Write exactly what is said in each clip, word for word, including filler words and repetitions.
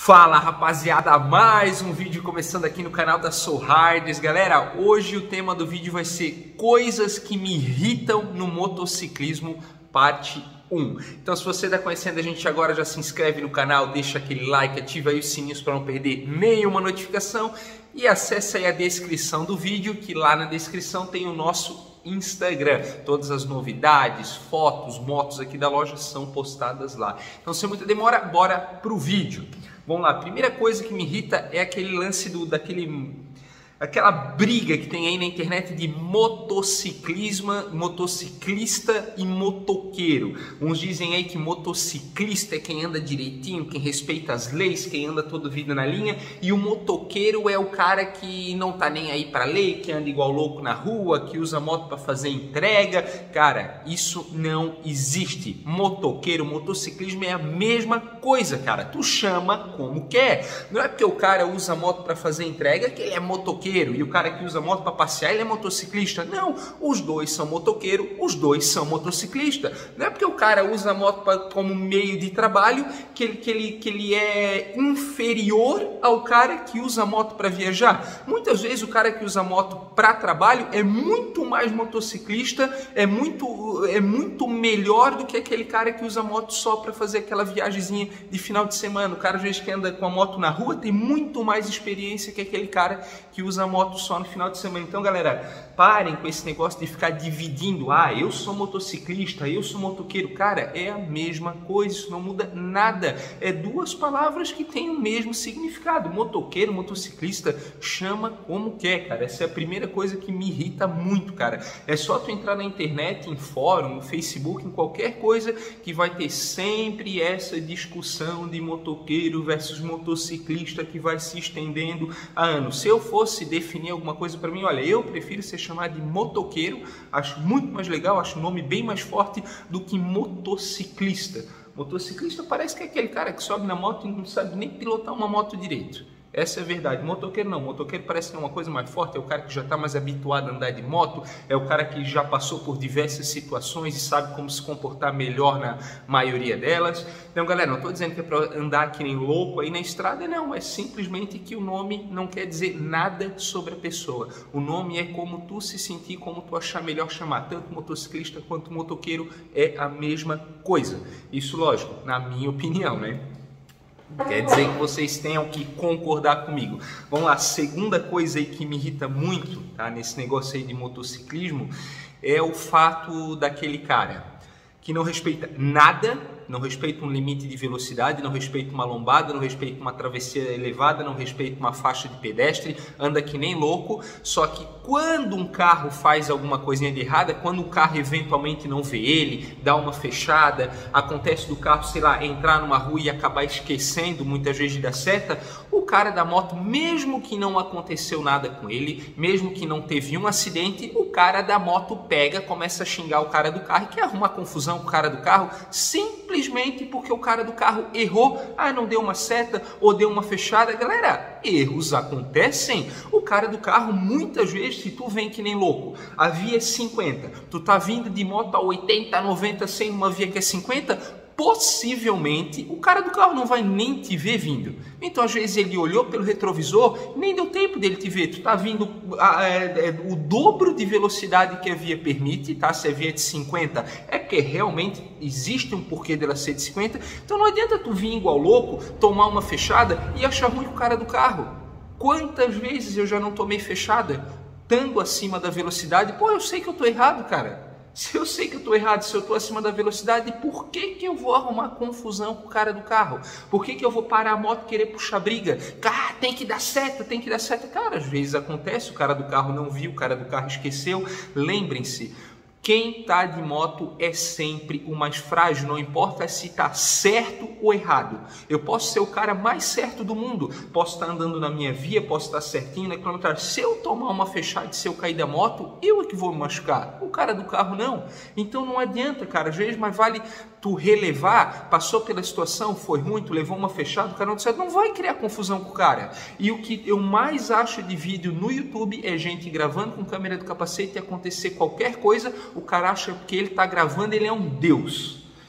Fala rapaziada, mais um vídeo começando aqui no canal da Soul Riders. Galera, hoje o tema do vídeo vai ser coisas que me irritam no motociclismo, parte um. Então se você está conhecendo a gente agora, já se inscreve no canal, deixa aquele like, ativa aí os sininhos para não perder nenhuma notificação e acessa aí a descrição do vídeo, que lá na descrição tem o nosso Instagram. Todas as novidades, fotos, motos aqui da loja são postadas lá. Então sem muita demora, bora pro vídeo. Vamos lá, a primeira coisa que me irrita é aquele lance do, daquele, aquela briga que tem aí na internet de motociclismo, motociclista e motoqueiro. Uns dizem aí que motociclista é quem anda direitinho, quem respeita as leis, quem anda todo vida na linha, e o motoqueiro é o cara que não tá nem aí pra lei, que anda igual louco na rua, que usa moto para fazer entrega. Cara, isso não existe. Motoqueiro, motociclismo é a mesma coisa, cara. Tu chama como quer. Não é porque o cara usa moto para fazer entrega que ele é motoqueiro, e o cara que usa moto para passear ele é motociclista. Não, os dois são motoqueiro, os dois são motociclista. Não é porque o cara usa a moto pra, como meio de trabalho que ele, que, ele, que ele é inferior ao cara que usa a moto para viajar. Muitas vezes o cara que usa a moto para trabalho é muito mais motociclista, é muito, é muito melhor do que aquele cara que usa a moto só para fazer aquela viagemzinha de final de semana. O cara às vezes que anda com a moto na rua tem muito mais experiência que aquele cara que usa a moto só no final de semana. Então, galera, parem com esse negócio de ficar dividindo. Ah, eu sou motociclista, eu sou motoqueiro. Cara, é a mesma coisa, isso não muda nada. É duas palavras que têm o mesmo significado. Motoqueiro, motociclista, chama como quer, cara. Essa é a primeira coisa que me irrita muito, cara. É só tu entrar na internet, em fórum, no Facebook, em qualquer coisa, que vai ter sempre essa discussão de motoqueiro versus motociclista que vai se estendendo há anos. Se eu fosse definir alguma coisa para mim, olha, eu prefiro ser chamado de motoqueiro, acho muito mais legal, acho o nome bem mais forte do que motociclista. Motociclista parece que é aquele cara que sobe na moto e não sabe nem pilotar uma moto direito. Essa é a verdade. Motoqueiro não, motoqueiro parece que é uma coisa mais forte, é o cara que já está mais habituado a andar de moto, é o cara que já passou por diversas situações e sabe como se comportar melhor na maioria delas. Então, galera, não estou dizendo que é para andar que nem louco aí na estrada, não, é simplesmente que o nome não quer dizer nada sobre a pessoa. O nome é como tu se sentir, como tu achar melhor chamar, tanto motociclista quanto motoqueiro é a mesma coisa. Isso, lógico, na minha opinião, né? Quer dizer que vocês tenham que concordar comigo. Vamos lá, segunda coisa aí que me irrita muito, tá, nesse negócio aí de motociclismo, é o fato daquele cara que não respeita nada, não respeita um limite de velocidade, não respeita uma lombada, não respeita uma travessia elevada, não respeita uma faixa de pedestre, anda que nem louco. Só que quando um carro faz alguma coisinha de errada, quando o carro eventualmente não vê ele, dá uma fechada, acontece do carro, sei lá, entrar numa rua e acabar esquecendo muitas vezes de dar seta, o cara da moto, mesmo que não aconteceu nada com ele, mesmo que não teve um acidente, o cara da moto pega, começa a xingar o cara do carro e quer arrumar confusão com o cara do carro, simplesmente Simplesmente porque o cara do carro errou, ah, não deu uma seta ou deu uma fechada. Galera, erros acontecem. O cara do carro, muitas vezes, se tu vem que nem louco, a via é cinquenta, tu tá vindo de moto a oitenta, noventa, cem, uma via que é cinquenta, possivelmente o cara do carro não vai nem te ver vindo. Então às vezes ele olhou pelo retrovisor, nem deu tempo dele te ver. Tu tá vindo a, a, a, o dobro de velocidade que a via permite, tá? Se a via é de cinquenta, é porque realmente existe um porquê dela ser de cinquenta. Então não adianta tu vir igual louco, tomar uma fechada e achar ruim o cara do carro. Quantas vezes eu já não tomei fechada, estando acima da velocidade? Pô, eu sei que eu tô errado, cara. Se eu sei que eu estou errado, se eu estou acima da velocidade, por que que eu vou arrumar confusão com o cara do carro? Por que que eu vou parar a moto e querer puxar briga? Ah, tem que dar seta, tem que dar seta. Cara, às vezes acontece, o cara do carro não viu, o cara do carro esqueceu. Lembrem-se, quem está de moto é sempre o mais frágil, não importa se está certo ou errado. Eu posso ser o cara mais certo do mundo, posso estar andando na minha via, posso estar certinho na quilometragem. Se eu tomar uma fechada, se eu cair da moto, eu é que vou me machucar, o cara do carro não. Então não adianta, cara, às vezes mais vale tu relevar, passou pela situação, foi ruim, tu levou uma fechada, o cara não disse, não vai criar confusão com o cara. E o que eu mais acho de vídeo no YouTube é gente gravando com câmera do capacete e acontecer qualquer coisa, o cara acha que ele está gravando, ele é um deus.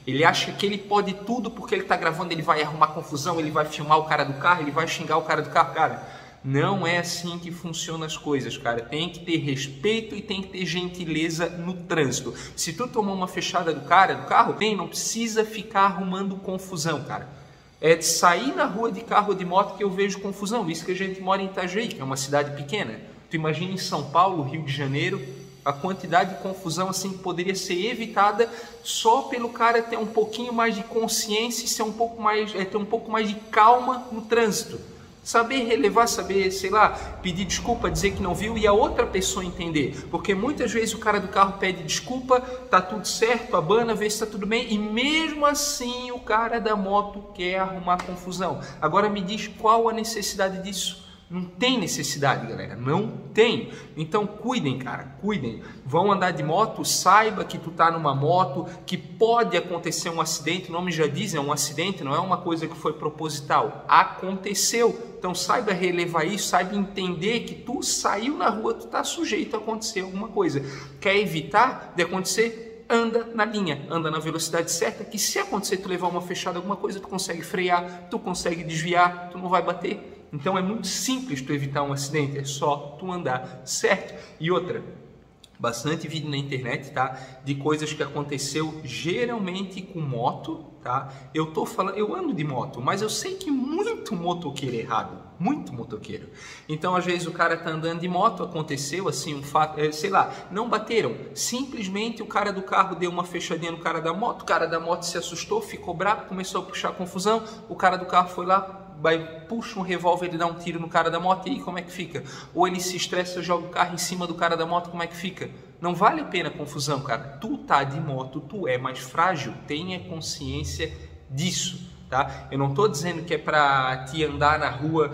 Ele acha que ele pode tudo porque ele está gravando, ele vai arrumar confusão, ele vai filmar o cara do carro, ele vai xingar o cara do carro. Cara, não é assim que funcionam as coisas, cara. Tem que ter respeito e tem que ter gentileza no trânsito. Se tu tomar uma fechada do cara, do carro, bem, não precisa ficar arrumando confusão, cara. É de sair na rua de carro ou de moto que eu vejo confusão. Isso que a gente mora em Itajaí, que é uma cidade pequena. Tu imagina em São Paulo, Rio de Janeiro, a quantidade de confusão assim poderia ser evitada só pelo cara ter um pouquinho mais de consciência e ser um pouco mais, é, ter um pouco mais de calma no trânsito. Saber relevar, saber, sei lá, pedir desculpa, dizer que não viu e a outra pessoa entender. Porque muitas vezes o cara do carro pede desculpa, tá tudo certo, abana, vê se tá tudo bem e mesmo assim o cara da moto quer arrumar confusão. Agora me diz qual a necessidade disso? Não tem necessidade, galera, não tem. Então cuidem, cara, cuidem. Vão andar de moto, saiba que tu tá numa moto, que pode acontecer um acidente, o nome já diz, é um acidente, não é uma coisa que foi proposital. Aconteceu. Então saiba relevar isso, saiba entender que tu saiu na rua, tu tá sujeito a acontecer alguma coisa. Quer evitar de acontecer? Anda na linha, anda na velocidade certa, que se acontecer tu levar uma fechada, alguma coisa, tu consegue frear, tu consegue desviar, tu não vai bater. Então é muito simples tu evitar um acidente, é só tu andar certo. E outra, bastante vídeo na internet, tá? De coisas que aconteceu geralmente com moto, tá? Eu tô falando, eu ando de moto, mas eu sei que muito motoqueiro é errado, muito motoqueiro. Então às vezes o cara tá andando de moto, aconteceu assim um fato, é, sei lá, não bateram, simplesmente o cara do carro deu uma fechadinha no cara da moto, o cara da moto se assustou, ficou bravo, começou a puxar confusão, o cara do carro foi lá, vai, puxa um revólver e dá um tiro no cara da moto e aí como é que fica? Ou ele se estressa, joga o carro em cima do cara da moto, como é que fica? Não vale a pena a confusão, cara. Tu tá de moto, tu é mais frágil, tenha consciência disso, tá? Eu não tô dizendo que é pra te andar na rua.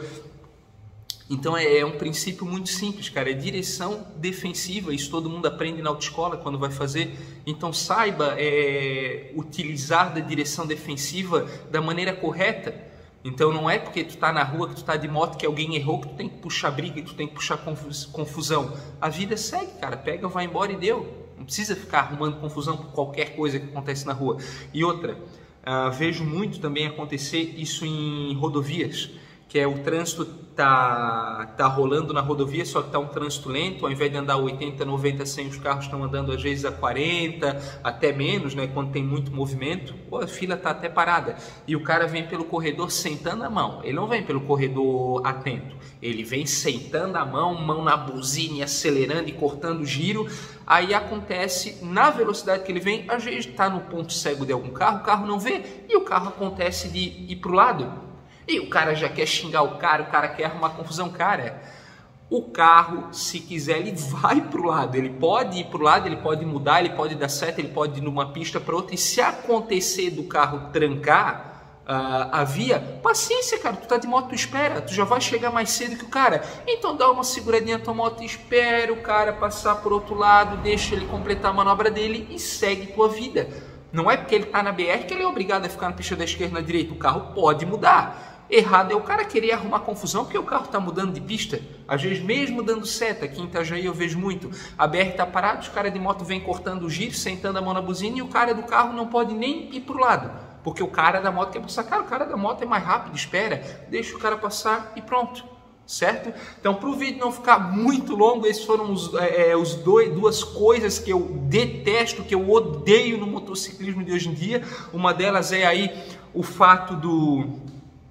Então é, é um princípio muito simples, cara, é direção defensiva, isso todo mundo aprende na autoescola quando vai fazer. Então saiba é, utilizar da direção defensiva da maneira correta. Então não é porque tu tá na rua, que tu tá de moto, que alguém errou, que tu tem que puxar briga, que tu tem que puxar confusão. A vida segue, cara, pega, vai embora e deu. Não precisa ficar arrumando confusão por qualquer coisa que acontece na rua. E outra, uh, vejo muito também acontecer isso em rodovias, que é o trânsito tá, tá rolando na rodovia, só que tá um trânsito lento, ao invés de andar oitenta, noventa, cem, os carros estão andando às vezes a quarenta, até menos, né, quando tem muito movimento, pô, a fila tá até parada, e o cara vem pelo corredor sentando a mão, ele não vem pelo corredor atento, ele vem sentando a mão, mão na buzina, e acelerando e cortando o giro, aí acontece, na velocidade que ele vem, às vezes tá no ponto cego de algum carro, o carro não vê, e o carro acontece de ir pro lado, e o cara já quer xingar o cara, o cara quer arrumar confusão. Cara, o carro, se quiser, ele vai para o lado. Ele pode ir para o lado, ele pode mudar, ele pode dar seta, ele pode ir numa pista para outra. E se acontecer do carro trancar uh, a via, paciência, cara. Tu tá de moto, tu espera. Tu já vai chegar mais cedo que o cara. Então dá uma seguradinha na tua moto, espera o cara passar por outro lado, deixa ele completar a manobra dele e segue tua vida. Não é porque ele tá na B R que ele é obrigado a ficar na pista da esquerda e na direita. O carro pode mudar. Errado é o cara querer arrumar confusão porque o carro está mudando de pista, às vezes mesmo dando seta. Aqui em Itajaí eu vejo muito, a B R está parada, os caras de moto vêm cortando o giro, sentando a mão na buzina e o cara do carro não pode nem ir para o lado, porque o cara da moto quer passar. Cara, o cara da moto é mais rápido, espera, deixa o cara passar e pronto, certo? Então, para o vídeo não ficar muito longo, esses foram os, é, os dois, duas coisas que eu detesto, que eu odeio no motociclismo de hoje em dia. Uma delas é aí o fato do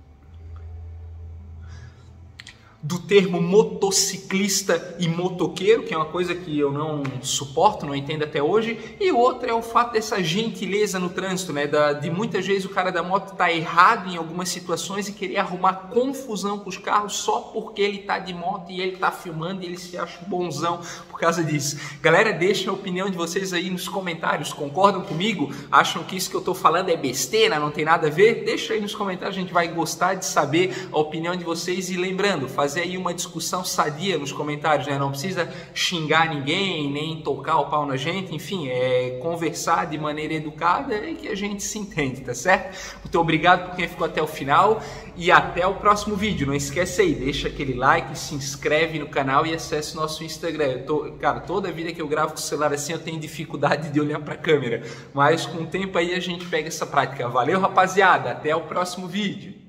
do termo motociclista e motoqueiro, que é uma coisa que eu não suporto, não entendo até hoje, e outra é o fato dessa gentileza no trânsito, né? Da, de muitas vezes o cara da moto estar tá errado em algumas situações e querer arrumar confusão com os carros só porque ele está de moto e ele está filmando e ele se acha bonzão por causa disso. Galera, deixem a opinião de vocês aí nos comentários, concordam comigo? Acham que isso que eu estou falando é besteira, não tem nada a ver? Deixa aí nos comentários, a gente vai gostar de saber a opinião de vocês. E lembrando, fazer fazer aí uma discussão sadia nos comentários, né? Não precisa xingar ninguém, nem tocar o pau na gente, enfim, é conversar de maneira educada e que a gente se entende, tá certo? Muito obrigado por quem ficou até o final e até o próximo vídeo. Não esquece aí, deixa aquele like, se inscreve no canal e acesse o nosso Instagram. Eu tô, cara, toda vida que eu gravo com o celular assim eu tenho dificuldade de olhar pra câmera, mas com o tempo aí a gente pega essa prática. Valeu, rapaziada, até o próximo vídeo.